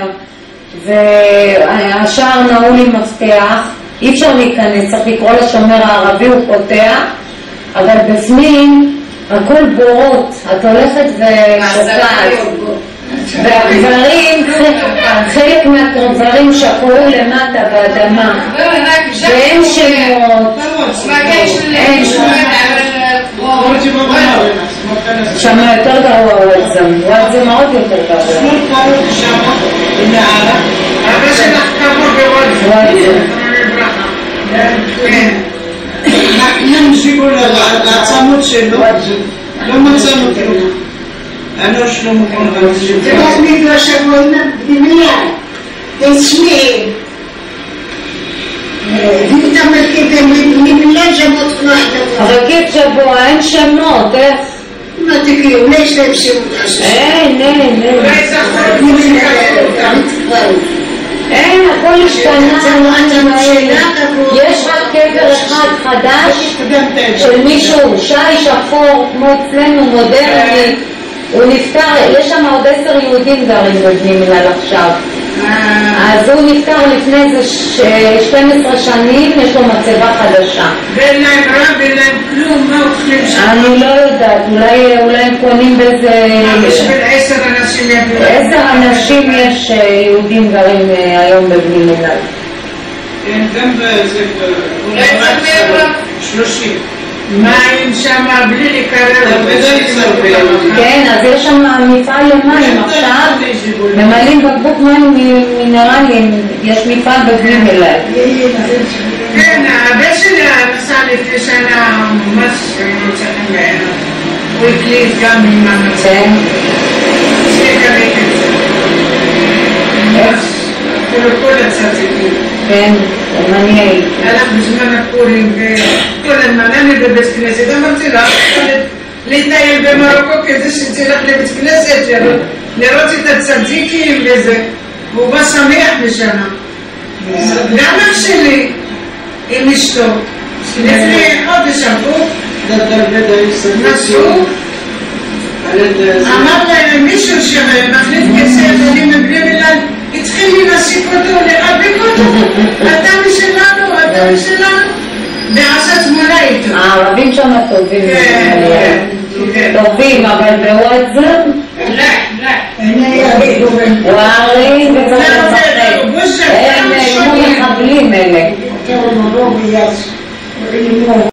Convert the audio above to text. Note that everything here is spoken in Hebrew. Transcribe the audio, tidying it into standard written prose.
והשער נעול עם מפתח, אי אפשר להיכנס, צריך לקרוא לשומר הערבי, הוא פותח, אבל בפנים הכל בורות, את הולכת ושוקעת, והגברים, חלק מהגברים שקעו למטה באדמה, ואין שמות, אין שם יותר גרוע וואטזם, וואטזם מאוד יותר גרוע. הרבה שלך כמה בוואטזם. ימשיכו לעצמות שלו, לא מצאנו כלום. אני לא מוכן להמשיך. זה רק מגרש הגויים בפנימיה, תשמעי. ואתה מלכיתם מבלי שמות כמו הדבר. אבל כיף שבוע, אין שמות, איך? מה תגיעו, לא יש להם שמות עכשיו. אין. אין, הכל השתנה. יש רק קבר אחד חדש של מישהו, שי שחור, כמו אצלנו, מודרני. הוא נפטר, יש שם עוד 10 יהודים גרים בבני מלל עכשיו. אז הוא נפטר לפני איזה 12 שנים, יש לו מצבה חדשה. ואין להם רב, אין להם כלום, מה אוכלים שם? אני לא יודעת, אולי הם קונים באיזה... בשביל 10 אנשים יביאו. 10 אנשים יש יהודים גרים היום בבני מלל. כן, גם בזה... אולי 30. מים שם בלי לקרר. כן, אז יש שם מפעל למים עכשיו, ממלאים בקבוק מים מינרליים, יש מפעל בבני מלל. כן, הבן שלי נסע לפני שנה ממש מוצאים בעיניו. הוא הקליט גם עם המצב. שיקרית את זה. אפילו כל הצדיקים. כן, מעניין. הלך בזמן הפורים וכל הזמן אני בבית כנסת, אמרתי לה, להתנהל במרוקו כדי שתלך לבית כנסת, לראות את הצדיקים וזה. הוא בא שמח בשנה. גם אח שלי עם אשתו, לפני חודש עברו, נסעו, אמר להם מישהו שמחליף כסף, אני מבלי מלל, התחיל לי להסיק אותו, לרבק אותו, אתה משלנו, ועשה תמונה איתו. הערבים שם טובים. טובים, אבל בוואטסאפ? ווארי הם כמו מחבלים אלה.